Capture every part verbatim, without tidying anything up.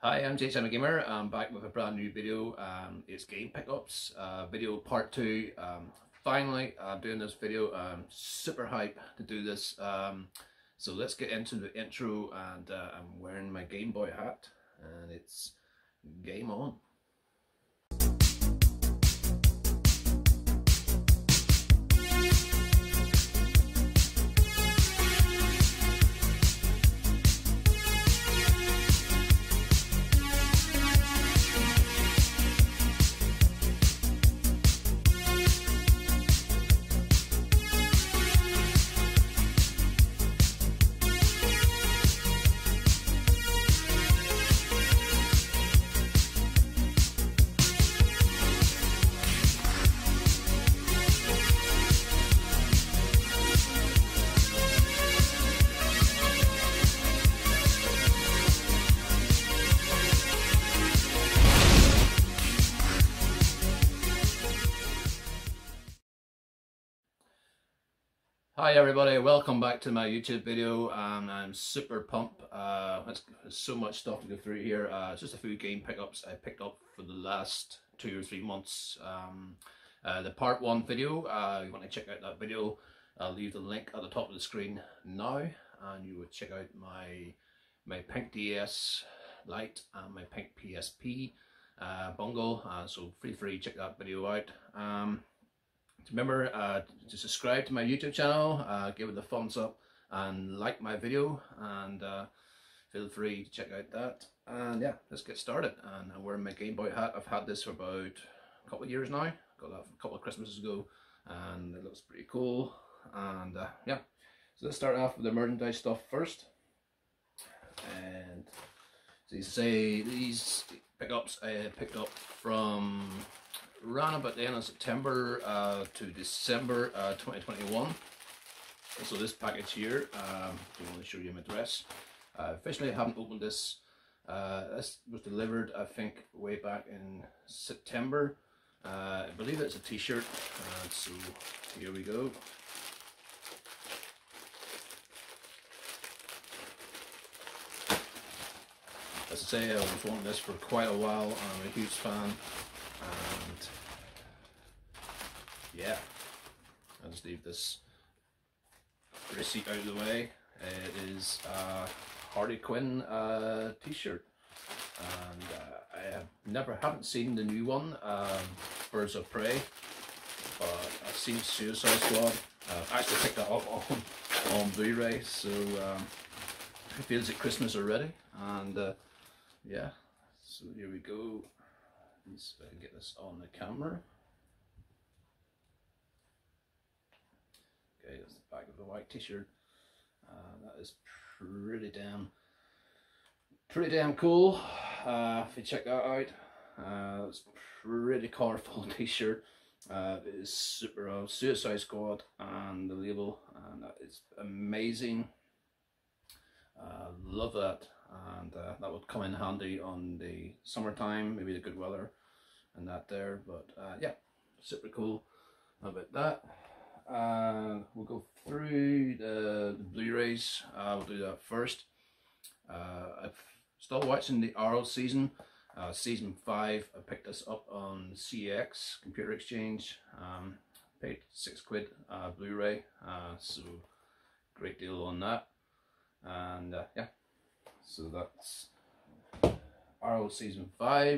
Hi, I'm J Channel Gamer. I'm back with a brand new video. Um, it's game pickups, uh, video part two. Um, finally, I'm doing this video. I'm super hyped to do this. Um, so let's get into the intro, and uh, I'm wearing my Game Boy hat, and it's game on. Hi everybody, welcome back to my YouTube video. Um, I'm super pumped. Uh, there's, there's so much stuff to go through here. Uh, it's just a few game pickups I picked up for the last two or three months. Um, uh, the part one video, uh, if you want to check out that video, I'll leave the link at the top of the screen now, and you would check out my my pink D S Lite and my pink P S P uh, bungle. Uh, so feel free to check that video out. Um, Remember uh, to subscribe to my YouTube channel, uh, give it a thumbs up and like my video, and uh, feel free to check out that. And yeah, let's get started. And I'm wearing my Game Boy hat. I've had this for about a couple of years now. Got that a couple of Christmases ago, and it looks pretty cool. And uh, yeah, so let's start off with the merchandise stuff first. And so you say these pickups I picked up from around about the end of September uh, to December uh, twenty twenty-one. So this package here, um, I want to show you my address. Uh, officially, I haven't opened this. Uh, this was delivered, I think, way back in September. Uh, I believe it's a T-shirt. Uh, so here we go. As I say, I was wanting this for quite a while. I'm a huge fan. And yeah, I'll just leave this receipt out of the way. It is a Harley Quinn uh, t-shirt, and uh, I have never haven't seen the new one, um, Birds of Prey, but I've seen Suicide Squad. Uh, I actually picked that up on, on Blu-ray, so um, it feels like Christmas already. And uh, yeah, so here we go. Let's see if I can get this on the camera. Okay, that's the back of the white t-shirt. Uh, that is pretty damn, pretty damn cool. Uh, if you check that out, uh, it's pretty colourful t-shirt. Uh, it is super uh, Suicide Squad and the label, and that is amazing. Uh, love that. And uh, that would come in handy on the summertime, maybe the good weather and that there. But uh, yeah, super cool about that. Uh, we'll go through the, the Blu-rays. Uh, we'll do that first. Uh, I'm still watching the Arrow season, uh, season five. I picked this up on C X Computer Exchange. Um, paid six quid uh, Blu-ray, uh, so great deal on that. And uh, yeah. So that's Arrow season five.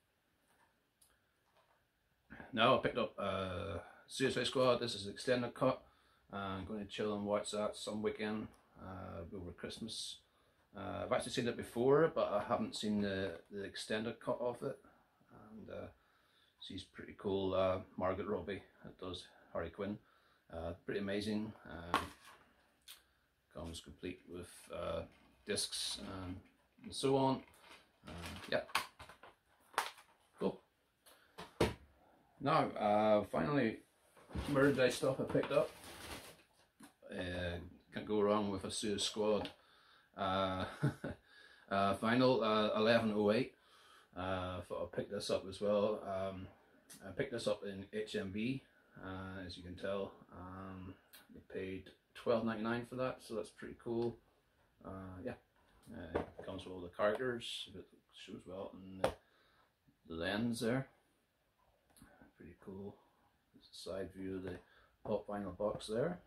Now I picked up uh, Suicide Squad. This is extended cut. Uh, I'm going to chill and watch that some weekend uh, over Christmas. Uh, I've actually seen it before, but I haven't seen the, the extended cut of it. And uh, she's pretty cool. Uh, Margaret Robbie that does Harley Quinn. Uh, pretty amazing. Uh, comes complete with Uh, discs um, and so on. Uh, yeah, cool. Now, uh, finally, merchandise stuff I picked up. Uh, can't go wrong with a Suicide Squad uh, uh, vinyl uh, eleven oh eight. I uh, thought I'd pick this up as well. Um, I picked this up in H M V, uh, as you can tell. Um, I paid twelve ninety-nine for that, so that's pretty cool. Uh, yeah, uh, it comes with all the characters. It shows well in the, the lens there. Pretty cool. There's a side view of the pop vinyl box there.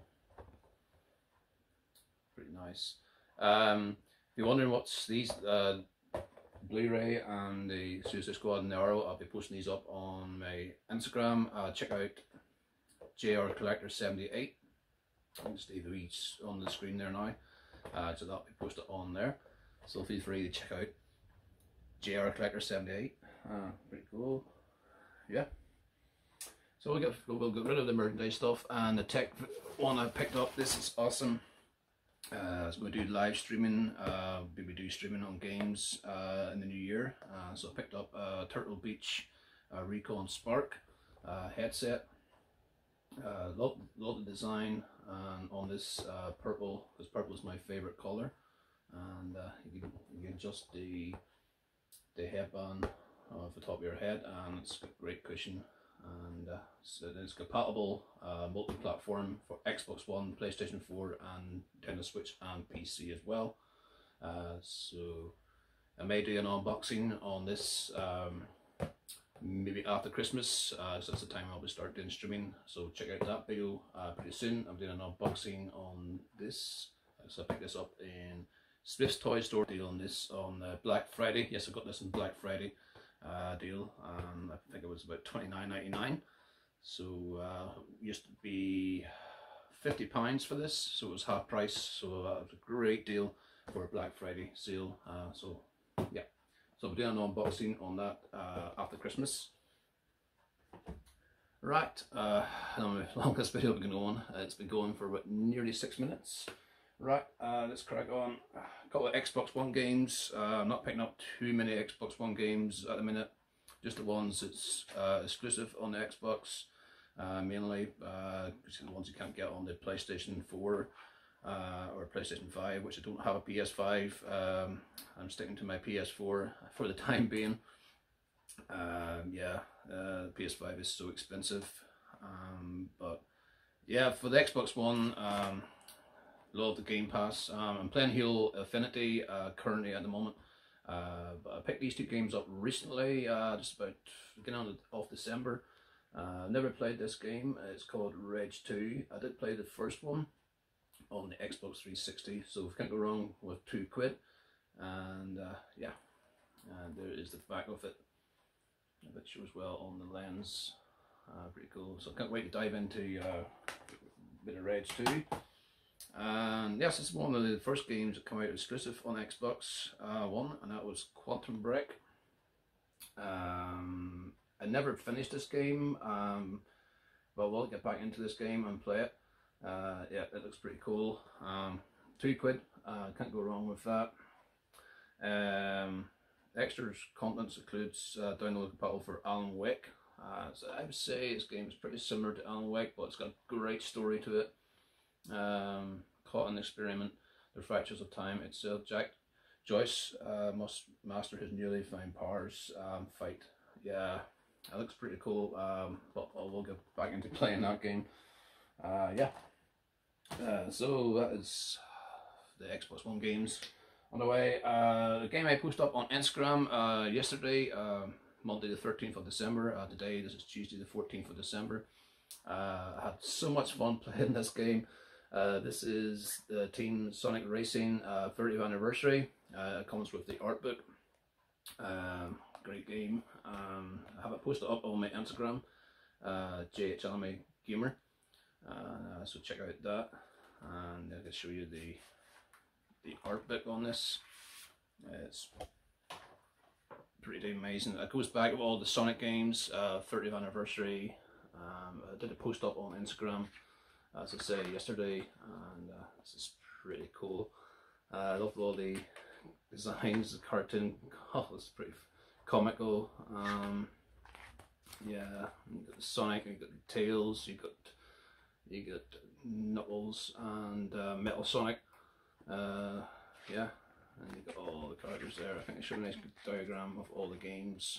Pretty nice. Um, if you're wondering what's these, uh, Blu-ray and the Suicide Squad and the Arrow, I'll be posting these up on my Instagram. Uh, check out J R Collector seventy-eight. I'll just leave these on the screen there now. Uh, so that'll be posted on there. So feel free to check out J R Collector seventy-eight. Uh, pretty cool. Yeah. So we'll get we'll get rid of the merchandise stuff and the tech one I picked up. This is awesome. Uh, so we do live streaming. Uh, we do streaming on games uh, in the new year. Uh, so I picked up a Turtle Beach uh, Recon Spark uh, headset. Uh, love, love the design and on this uh, purple, because purple is my favorite color, and uh, you, can, you can adjust the the headband off the top of your head, and it's got great cushion, and uh, so it's compatible uh, multi-platform for Xbox One, PlayStation four, and Nintendo Switch and P C as well. Uh, so I may do an unboxing on this. Um, maybe after Christmas, uh, so that's the time I'll be start doing streaming, so check out that video uh, pretty soon. I'm doing an unboxing on this, so I picked this up in Smith's Toy Store deal on this on uh, Black Friday. Yes, I got this on Black Friday uh, deal, and I think it was about twenty-nine ninety-nine, so uh, used to be fifty pounds for this, so it was half price, so uh, it was a great deal for a Black Friday sale. Uh, so yeah. So I'm doing an unboxing on that uh, after Christmas. Right, uh, I don't know how long this video has been going. Uh, it's been going for about nearly six minutes. Right, uh, let's crack on. A couple of Xbox One games. Uh, I'm not picking up too many Xbox One games at the minute. Just the ones that's uh, exclusive on the Xbox, uh, mainly. Uh, the ones you can't get on the PlayStation four. Uh, or PlayStation five, which I don't have a P S five. Um, I'm sticking to my P S four for the time being. Um, yeah, uh, P S five is so expensive. Um, but yeah, for the Xbox One, um, love the Game Pass. Um, I'm playing Halo Infinity uh, currently at the moment. Uh, but I picked these two games up recently, uh, just about getting on off December. Uh, never played this game. It's called Reg two. I did play the first one on the Xbox three sixty, so we can't go wrong with two quid. And uh, yeah, and there is the back of it. It shows well on the lens. Uh, pretty cool. So I can't wait to dive into uh, a bit of Reg two. And yes, it's one of the first games that come out exclusive on Xbox uh, One, and that was Quantum Break. Um, I never finished this game, um, but we'll get back into this game and play it. Uh, yeah, it looks pretty cool. Um, two quid, uh, can't go wrong with that. Um, extras contents includes uh, download compatible for Alan Wake. Uh, so I would say this game is pretty similar to Alan Wake, but it's got a great story to it. Um, caught in experiment, the fractures of time itself. Jack Joyce uh, must master his newly found powers. Um, fight, yeah, it looks pretty cool. Um, but I will get back into playing that game. Uh, yeah. Uh, so that is the Xbox One games on the way. Uh, the game I posted up on Instagram uh, yesterday, uh, Monday the thirteenth of December. Uh, today, this is Tuesday the fourteenth of December. Uh, I had so much fun playing this game. Uh, this is the Team Sonic Racing uh, thirtieth anniversary. Uh, it comes with the art book. Um, great game. Um, I have it posted up on my Instagram, uh, J H Anime Gamer. Uh, so check out that, and I can show you the the art book on this. It's pretty amazing. It goes back with all the Sonic games, uh, thirtieth anniversary. Um, I did a post up on Instagram, as I said yesterday, and uh, this is pretty cool. Uh, I love all the designs, the cartoon. Oh, it's pretty comical. Um, yeah, you got the Sonic, you got the Tails, you got you got Knuckles and uh, Metal Sonic. Uh, yeah, and you got all the characters there. I think I showed a nice diagram of all the games.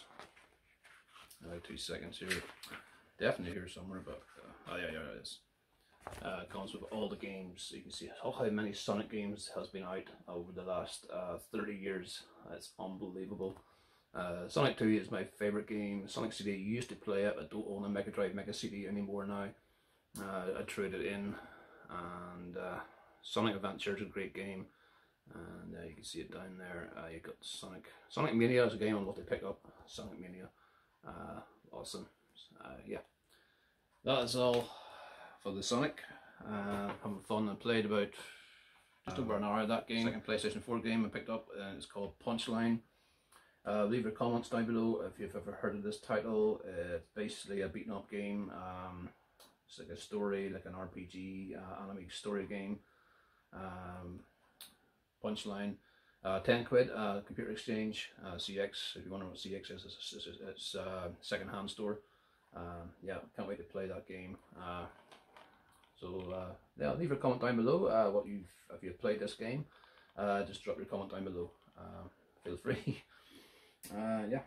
Uh, two seconds here. Definitely here somewhere, but uh, oh yeah, yeah, it is. Uh, it comes with all the games. So you can see how many Sonic games has been out over the last uh, thirty years. It's unbelievable. Uh, Sonic two is my favourite game. Sonic C D, I used to play it. I don't own a Mega Drive Mega C D anymore now. Uh, I traded it in, and uh, Sonic Adventure is a great game. And uh, you can see it down there. Uh, you got Sonic Sonic Mania is a game I'd love to pick up. Sonic Mania, uh, awesome. Uh, yeah, that is all for the Sonic. Uh, having fun. I played about just over an hour of that game. Second PlayStation four game I picked up, and it's called Punchline. Uh, leave your comments down below if you've ever heard of this title. Uh, it's basically a beaten up game. Um, it's like a story, like an R P G, uh, anime story game. Um, Punchline, uh, ten quid, uh, Computer Exchange, uh, C X. If you wonder what C X is, it's, it's, it's uh, second-hand store. Um, yeah, can't wait to play that game. Uh, so uh, yeah, leave a comment down below. Uh, what you've if you've played this game, uh, just drop your comment down below. Uh, feel free. uh, yeah.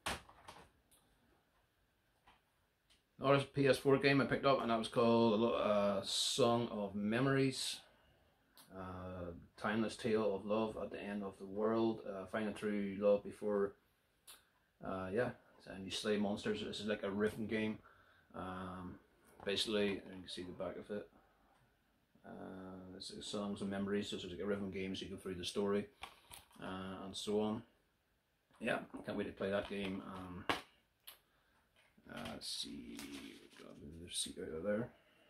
Another P S four game I picked up, and that was called uh, Song of Memories. Uh, timeless tale of love at the end of the world, uh, finding true love before, uh, yeah, and you slay monsters. This is like a rhythm game. Um, basically, you can see the back of it. Uh, it's, it's songs and memories, so it's like a rhythm game, so you go through the story, uh, and so on. Yeah, can't wait to play that game. Um, uh, let's see, there's a seat out of there.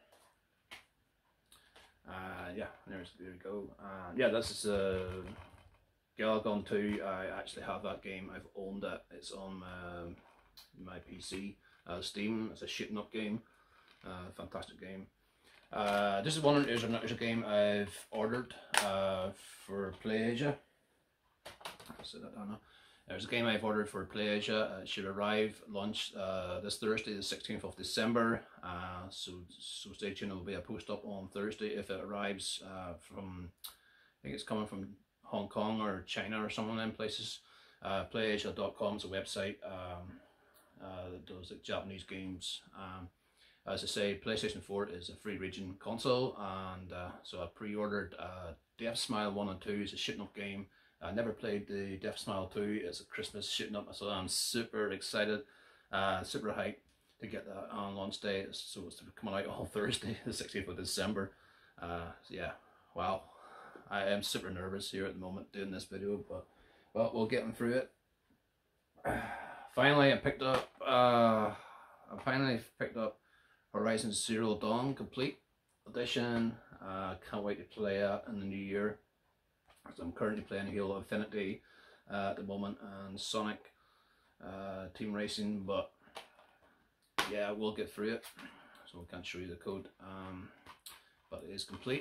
Uh, yeah, there's, there we go. Uh, yeah, this is uh, Galagon two. I actually have that game. I've owned it. It's on um, my P C, uh, Steam. It's a shooting up game. Uh, fantastic game. Uh, this is one. There's a, there's a game I've ordered uh, for PlayAsia. So that down now. There's a game I've ordered for PlayAsia. It should arrive launch uh, this Thursday, the sixteenth of December. Uh, so so stay tuned. There will be a post up on Thursday if it arrives uh, from. I think it's coming from Hong Kong or China or some of them places. Uh, PlayAsia dot com is a website um, uh, that does like Japanese games. Um, as I say, PlayStation four is a free region console, and uh, so I pre-ordered uh, Death Smile one and two. It's a shooting up game. I never played the Death Smile two. It's a Christmas shooting up, so I'm super excited, uh, super hyped to get that on launch day. So it's coming out on Thursday, the sixteenth of December. Uh, so yeah, wow. I am super nervous here at the moment doing this video, but well, we'll get them through it. Finally, I picked up. Uh, I finally picked up Horizon Zero Dawn Complete Edition. Uh, can't wait to play it in the new year. So I'm currently playing Halo Infinity uh, at the moment, and Sonic uh, Team Racing, but yeah, we'll get through it. So I can't show you the code, um, but it is complete.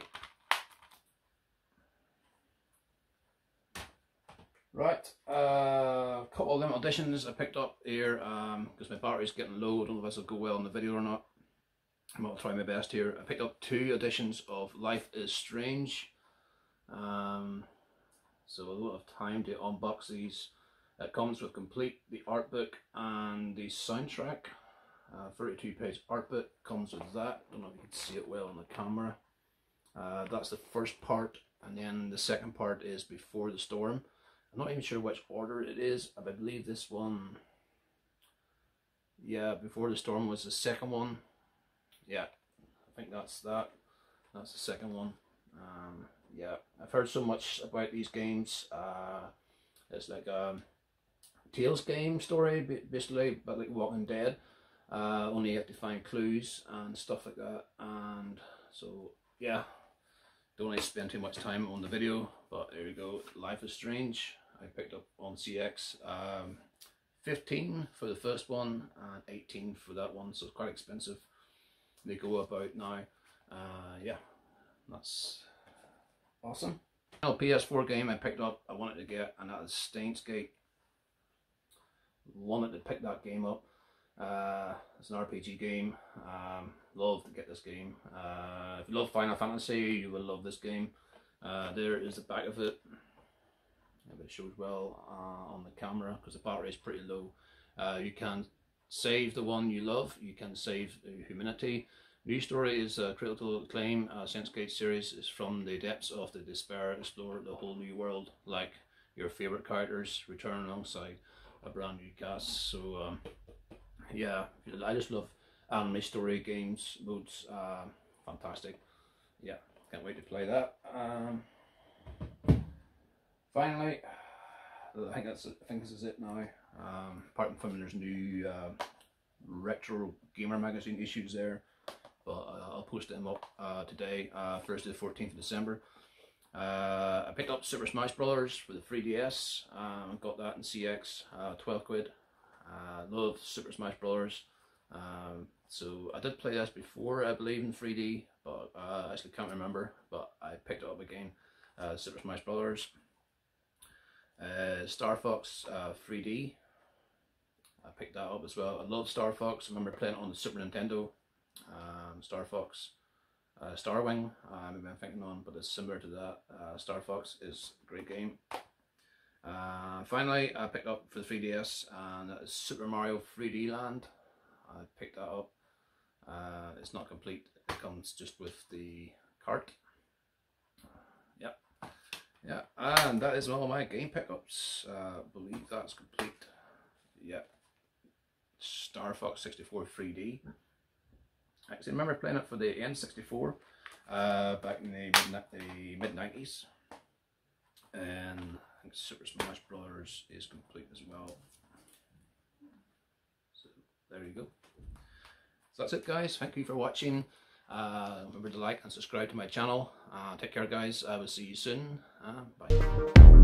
Right, a uh, couple of limited editions I picked up here because um, my battery's getting low. I don't know if this will go well in the video or not. I'm going to try my best here. I picked up two editions of Life is Strange. Um, so a lot of time to unbox these. It comes with complete the art book and the soundtrack. Uh, thirty-two page art book comes with that. Don't know if you can see it well on the camera. Uh, that's the first part, and then the second part is Before the Storm. I'm not even sure which order it is. I believe this one, yeah, Before the Storm was the second one. Yeah, I think that's that. That's the second one. Um, yeah, I've heard so much about these games. Uh, it's like a Tales game story, basically, but like Walking Dead. Uh, only you have to find clues and stuff like that. And so, yeah, don't want to spend too much time on the video, but there you go. Life is Strange. I picked up on C X. Um, fifteen for the first one and eighteen for that one, so it's quite expensive. They go about now. Uh, yeah, that's awesome. Final P S four game I picked up, I wanted to get, and that is Steins Gate. Wanted to pick that game up. Uh, it's an R P G game. Um, love to get this game. Uh, if you love Final Fantasy, you will love this game. Uh, there is the back of it. If it shows well uh, on the camera, because the battery is pretty low. Uh, you can save the one you love. You can save Humanity. New story is a critical acclaim. Uh, Steins Gate series is from the depths of the despair. Explore the whole new world like your favorite characters return alongside a brand new cast. So um, yeah, I just love anime story games modes. Uh, fantastic. Yeah, can't wait to play that. Um, finally, I think that's it. I think this is it now. Um, apart from there's new uh, retro gamer magazine issues there, but uh, I'll post them up uh, today, uh, Thursday the fourteenth of December. Uh, I picked up Super Smash Brothers for the three D S. Um, got that in C X, uh, twelve quid. I uh, love Super Smash Brothers. Um, so I did play this before, I believe, in three D, but uh, I actually can't remember. But I picked it up again. Uh, Super Smash Brothers. Uh, Star Fox uh, three D. I picked that up as well. I love Star Fox. I remember playing it on the Super Nintendo. Um, Star Fox. Uh, Star Wing, uh, maybe I'm thinking on, but it's similar to that. Uh, Star Fox is a great game. Uh, finally, I picked up for the three D S, and that is Super Mario three D Land. I picked that up. Uh, it's not complete, it comes just with the cart. Yep. Yeah, and that is all my game pickups. I uh, believe that's complete. Yep. Star Fox sixty-four three D. I actually remember playing it for the N sixty-four uh, back in the mid nineties, and I think Super Smash Brothers is complete as well. So there you go. So that's it, guys. Thank you for watching. Uh, remember to like and subscribe to my channel. Uh, take care, guys. I will see you soon. Uh, bye.